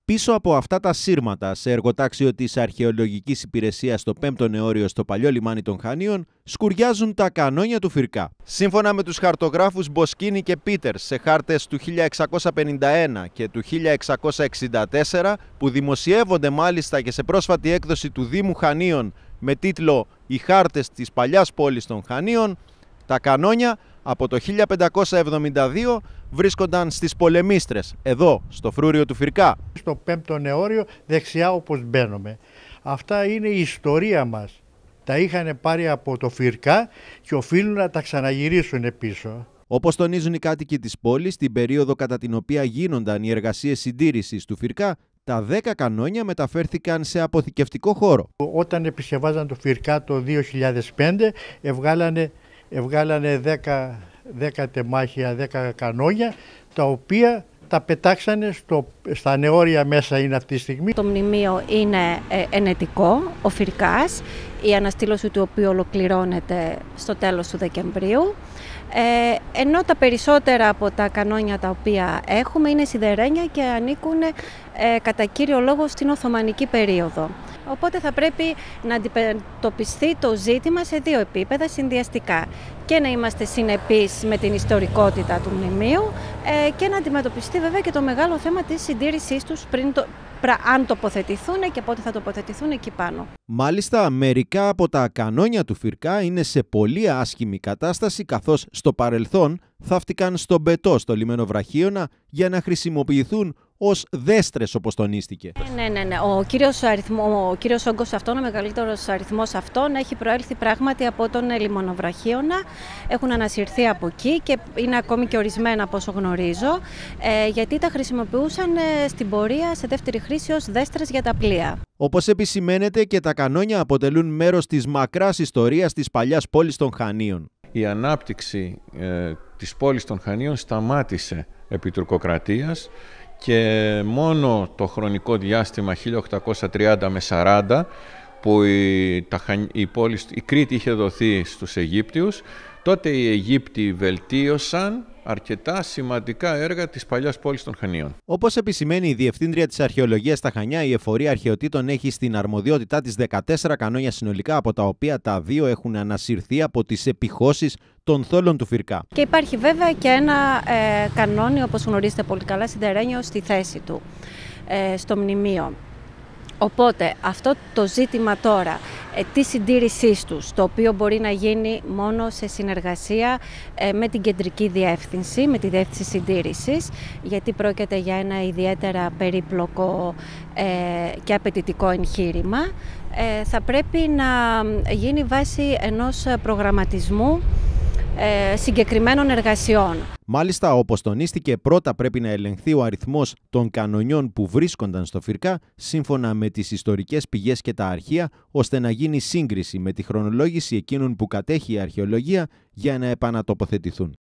Πίσω από αυτά τα σύρματα, σε εργοτάξιο της Αρχαιολογικής Υπηρεσίας στο 5ο Νεόριο στο παλιό λιμάνι των Χανίων, σκουριάζουν τα κανόνια του Φυρκά. Σύμφωνα με τους χαρτογράφους Μποσκίνη και Πίτερς σε χάρτες του 1651 και του 1664, που δημοσιεύονται μάλιστα και σε πρόσφατη έκδοση του Δήμου Χανίων με τίτλο «Οι χάρτες της παλιάς πόλης των Χανίων», τα κανόνια από το 1572 βρίσκονταν στις Πολεμίστρες, εδώ, στο φρούριο του Φυρκά. Στο 5ο Νεόριο, δεξιά όπως μπαίνουμε. Αυτά είναι η ιστορία μας. Τα είχαν πάρει από το Φυρκά και οφείλουν να τα ξαναγυρίσουν πίσω. Όπως τονίζουν οι κάτοικοι της πόλης, την περίοδο κατά την οποία γίνονταν οι εργασίες συντήρησης του Φυρκά, τα 10 κανόνια μεταφέρθηκαν σε αποθηκευτικό χώρο. Όταν επισκευάζαν το Φυρκά το 2005, εβγάλανε 10 τεμάχια, 10 κανόνια, τα οποία τα πετάξανε στα νεόρια μέσα είναι αυτή τη στιγμή. Το μνημείο είναι ενετικό, ο Φυρκάς, η αναστήλωση του οποίου ολοκληρώνεται στο τέλος του Δεκεμβρίου. Ενώ τα περισσότερα από τα κανόνια τα οποία έχουμε είναι σιδερένια και ανήκουν κατά κύριο λόγο στην Οθωμανική περίοδο. Οπότε θα πρέπει να αντιμετωπιστεί το ζήτημα σε δύο επίπεδα συνδυαστικά. Και να είμαστε συνεπείς με την ιστορικότητα του μνημείου και να αντιμετωπιστεί βέβαια και το μεγάλο θέμα της συντήρησής τους αν τοποθετηθούν και πότε θα τοποθετηθούν εκεί πάνω. Μάλιστα, μερικά από τα κανόνια του Φυρκά είναι σε πολύ άσχημη κατάσταση, καθώς στο παρελθόν θαύτηκαν στον μπετό στο λίμενο Βραχίωνα για να χρησιμοποιηθούν ως δέστρες, όπως τονίστηκε. Ναι. Ο κύριος όγκος αυτών, ο μεγαλύτερος αριθμός αυτών έχει προέλθει πράγματι από τον λιμονοβραχίωνα. Έχουν ανασυρθεί από εκεί και είναι ακόμη και ορισμένα από όσο γνωρίζω, γιατί τα χρησιμοποιούσαν στην πορεία σε δεύτερη χρήση ως δέστρες για τα πλοία. Όπως επισημαίνεται, και τα κανόνια αποτελούν μέρος της μακράς ιστορίας της παλιάς πόλης των Χανίων. Η ανάπτυξη της πόλης των Χανίων σταμάτησε επί τουρκοκρατίας και μόνο το χρονικό διάστημα 1830 με 40 που η Κρήτη είχε δοθεί στους Αιγύπτιους, τότε οι Αιγύπτιοι βελτίωσαν αρκετά σημαντικά έργα της παλιάς πόλης των Χανίων. Όπως επισημαίνει η Διευθύντρια της Αρχαιολογίας στα Χανιά, η Εφορία Αρχαιοτήτων έχει στην αρμοδιότητά της 14 κανόνια συνολικά, από τα οποία τα 2 έχουν ανασυρθεί από τις επιχώσεις των θόλων του Φυρκά. Και υπάρχει βέβαια και ένα κανόνιο, όπως γνωρίζετε πολύ καλά, σιδερένιο στη θέση του, στο μνημείο. Οπότε αυτό το ζήτημα τώρα της συντήρησής τους, το οποίο μπορεί να γίνει μόνο σε συνεργασία με την κεντρική διεύθυνση, με τη διεύθυνση συντήρησης, γιατί πρόκειται για ένα ιδιαίτερα περίπλοκο και απαιτητικό εγχείρημα, θα πρέπει να γίνει βάση ενός προγραμματισμού συγκεκριμένων εργασιών. Μάλιστα, όπως τονίστηκε, πρώτα πρέπει να ελεγχθεί ο αριθμός των κανονιών που βρίσκονταν στο Φυρκά σύμφωνα με τις ιστορικές πηγές και τα αρχεία, ώστε να γίνει σύγκριση με τη χρονολόγηση εκείνων που κατέχει η αρχαιολογία για να επανατοποθετηθούν.